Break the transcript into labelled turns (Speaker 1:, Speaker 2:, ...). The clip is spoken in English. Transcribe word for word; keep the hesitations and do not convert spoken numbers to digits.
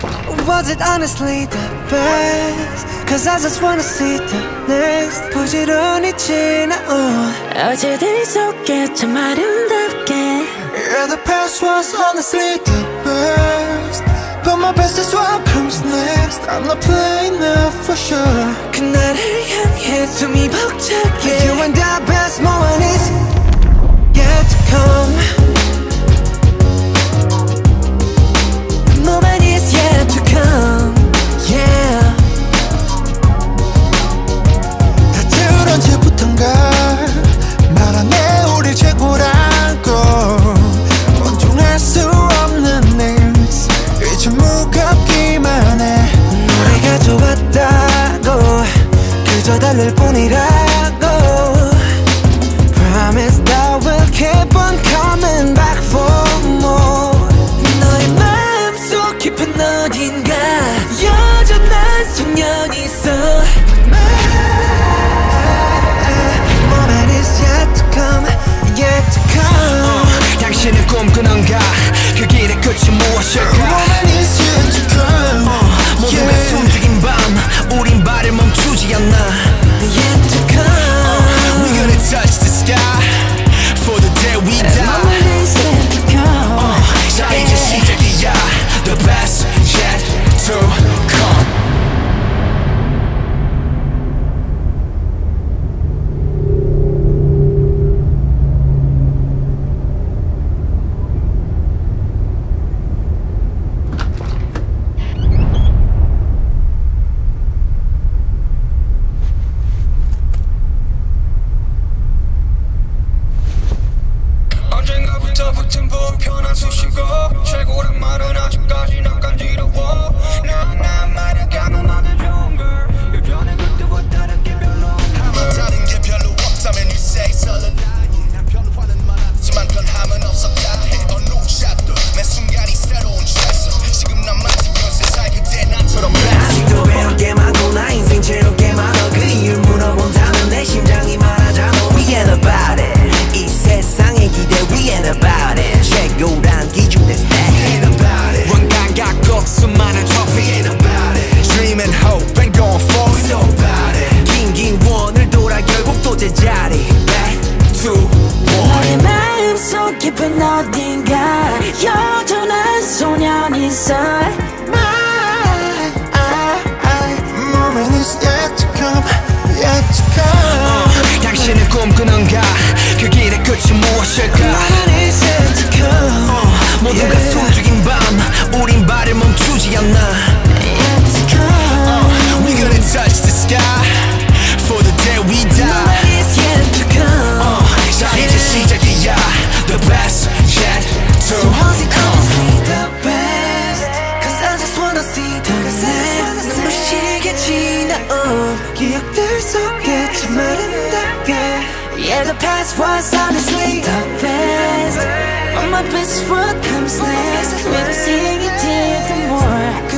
Speaker 1: Was it honestly the best? Cause I just wanna see the next. 부지런히 지나온
Speaker 2: 어제들 속에 참 아름답게.
Speaker 1: Yeah, the past was honestly the best, but my best is what comes next. I'm not playing now for sure. 그날을 향해 숨이 벅차게. You and the best moment is yet to come. Moment is yet to come. Yeah. 다들 언제부턴가 말하네 우리 최고라고. 온종할 수 없는 names 이제 무겁기만 해. 노래가 좋았다고 그저 달랠 뿐이라고. Promise that we'll keep on coming back for more. 너의 마음속 깊은 어딘가 여전한 소년이 있어. Moment is yet to come, yet to come.
Speaker 3: uh, 당신은 꿈꾸는가 그 길의 끝이 무엇일까.
Speaker 1: Moment is yet to come.
Speaker 3: uh, 모두가
Speaker 1: yeah.
Speaker 3: 숨죽인 밤 우린 발을 멈추지 않나.
Speaker 1: Yet to come.
Speaker 3: uh, We're gonna touch the sky for the day we die.
Speaker 1: Moment is yet to come.
Speaker 3: uh, 자 이제 시작이야. The best yet to come.
Speaker 4: 언젠가부터 붙은 불편한 수식어. 최고란 말은 아직까지 난 간지러워. 나난 말해가면 나도 좋은 걸. 예전에 그때와 다르게 별로
Speaker 5: 다른 게 별로 없다면 you say 설레. 난 변화는 많았지만 변함은 없었다 해. 어느 샷도 매 순간이 새로운 트레서. 지금 난 마치 연세 살 그때 나처럼
Speaker 3: 아직도 배울 게 많고 나 인생 채울 게 많아. 그 이유를 물어본다면 내 심장이 말하잖아. We ain't about it. 이 세상의 기대 we ain't about it. 최고란 기준 that's that. We ain't about it.
Speaker 4: 왕관 갖고 수많은 trophy.
Speaker 5: We ain't about it.
Speaker 3: Dream and hope and going for
Speaker 5: We
Speaker 3: it.
Speaker 5: so about it.
Speaker 3: 긴긴 원을 돌아 결국 또 제자리. Back to
Speaker 2: 너의
Speaker 3: one.
Speaker 2: 마음속 깊은 어딘가 여전한 소년이 있어.
Speaker 1: Moment is yet to come, yet to come.
Speaker 3: uh, 당신은 꿈꾸는가 그 길의 끝이 무엇일까.
Speaker 1: Moment is yet to come.
Speaker 3: uh, 모두가
Speaker 1: yeah.
Speaker 3: 숨죽인 밤 우린 발을 멈추지 않나.
Speaker 2: Yet to come.
Speaker 3: uh, We're gonna touch the sky for the day we die.
Speaker 1: Moment is yet to come.
Speaker 3: uh, 자 이제 시작이야. The best yet to
Speaker 1: So how's it
Speaker 3: come.
Speaker 1: honestly the best? Cause I just wanna see the next. 눈부시게 지나온 기억들 속에 참 아름답게. Yeah, the past was honestly the best,
Speaker 2: But my best is what comes next. We'll sing it till the more.